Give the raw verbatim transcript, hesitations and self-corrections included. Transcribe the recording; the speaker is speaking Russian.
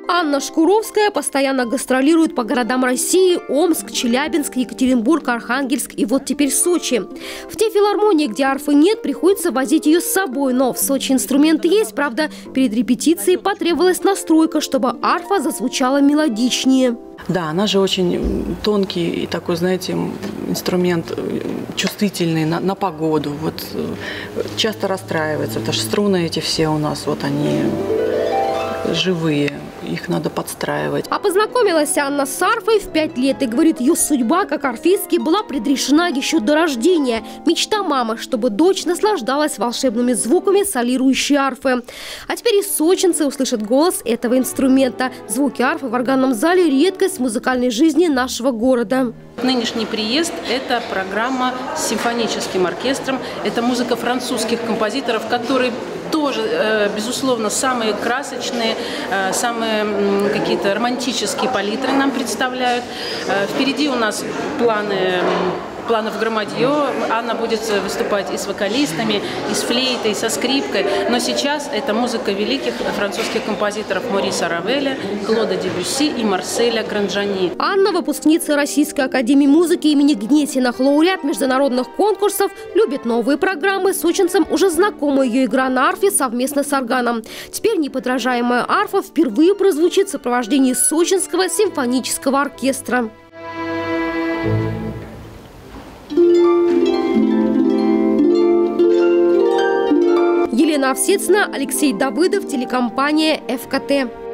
Анна Шкуровская постоянно гастролирует по городам России: Омск, Челябинск, Екатеринбург, Архангельск и вот теперь Сочи. В те филармонии, где арфы нет, приходится возить ее с собой. Но в Сочи инструмент есть, правда, перед репетицией потребовалась настройка, чтобы арфа зазвучала мелодичнее. Да, она же очень тонкий и такой, знаете, инструмент чувствительный на, на погоду. Вот часто расстраивается, потому что струны эти все у нас, вот они живые. Их надо подстраивать. А познакомилась Анна с арфой в пять лет и говорит, ее судьба как арфистки была предрешена еще до рождения. Мечта мамы, чтобы дочь наслаждалась волшебными звуками солирующей арфы. А теперь и сочинцы услышат голос этого инструмента. Звуки арфы в органном зале – редкость в музыкальной жизни нашего города. Нынешний приезд – это программа с симфоническим оркестром. Это музыка французских композиторов, которые тоже, безусловно, самые красочные, самые какие-то романтические палитры нам представляют. Впереди у нас планы... планов громадье. Анна будет выступать и с вокалистами, и с флейтой, и со скрипкой. Но сейчас это музыка великих французских композиторов Мориса Равеля, Клода Дебюсси и Марселя Гранжани. Анна – выпускница Российской академии музыки имени Гнесина, лауреат международных конкурсов, любит новые программы. Сочинцам уже знакома ее игра на арфе совместно с органом. Теперь неподражаемая арфа впервые прозвучит в сопровождении Сочинского симфонического оркестра. Елена Овсецина, Алексей Давыдов, телекомпания эф ка тэ.